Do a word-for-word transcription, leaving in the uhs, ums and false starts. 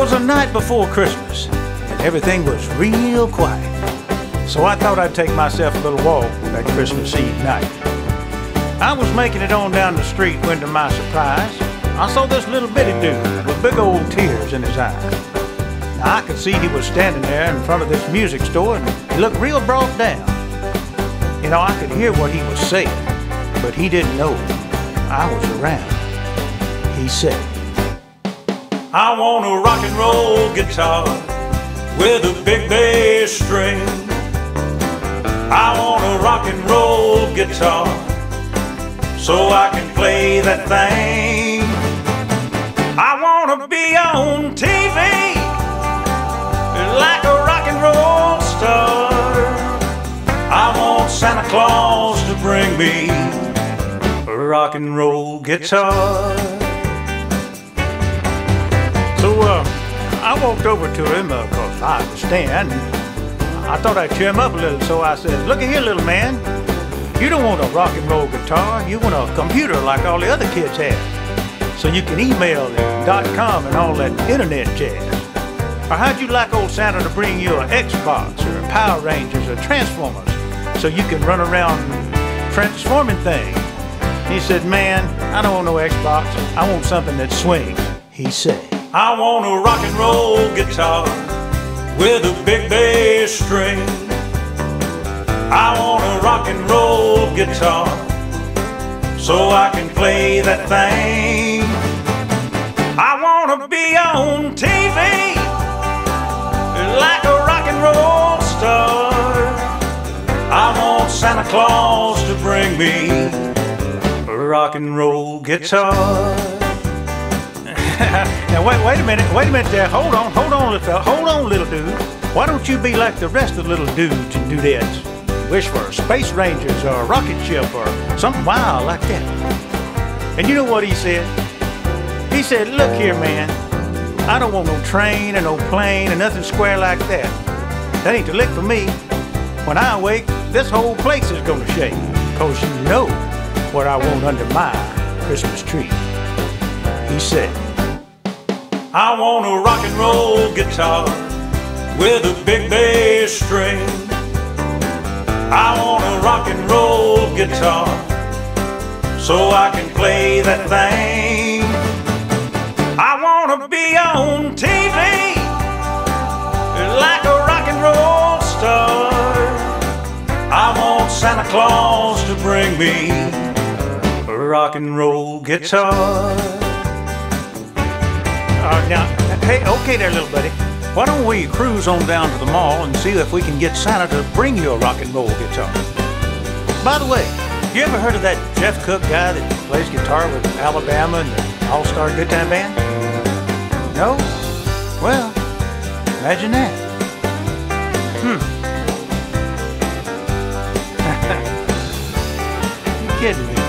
was the night before Christmas, and everything was real quiet. So I thought I'd take myself a little walk that Christmas Eve night. I was making it on down the street when, to my surprise, I saw this little bitty dude with big old tears in his eyes. Now, I could see he was standing there in front of this music store, and he looked real brought down. You know, I could hear what he was saying, but he didn't know I was around. He said, "I want a rock and roll guitar with a big bass string. I want a rock and roll guitar so I can play that thing. I want to be on T V like a rock and roll star. I want Santa Claus to bring me a rock and roll guitar." So uh, I walked over to him, uh, cause I understand. I thought I'd cheer him up a little, so I said, "Look at here, little man. You don't want a rock and roll guitar. You want a computer like all the other kids have, so you can email and dot com and all that internet jazz. Or how'd you like old Santa to bring you an Xbox or a Power Rangers or Transformers so you can run around transforming things?" He said, "Man, I don't want no Xbox. I want something that swings." He said, "I want a rock and roll guitar with a big bass string. I want a rock and roll guitar so I can play that thing. I want to be on T V like a rock and roll star. I want Santa Claus to bring me a rock and roll guitar." Now wait, wait a minute, wait a minute there. Hold on, hold on, little fella. Hold on, little dude. Why don't you be like the rest of the little dudes and dudettes? Wish for Space Rangers or a rocket ship or something wild like that. And you know what he said? He said, "Look here, man. I don't want no train or no plane or nothing square like that. That ain't the lick for me. When I awake, this whole place is gonna shake. Cause you know what I want under my Christmas tree." He said, "I want a rock and roll guitar with a big bass string. I want a rock and roll guitar so I can play that thing. I want to be on T V like a rock and roll star. I want Santa Claus to bring me a rock and roll guitar." Uh, now, hey, okay there, little buddy. Why don't we cruise on down to the mall and see if we can get Santa to bring you a rock and roll guitar? By the way, you ever heard of that Jeff Cook guy that plays guitar with Alabama and the All-Star Good Time Band? No? Well, imagine that. Hmm. You kidding me?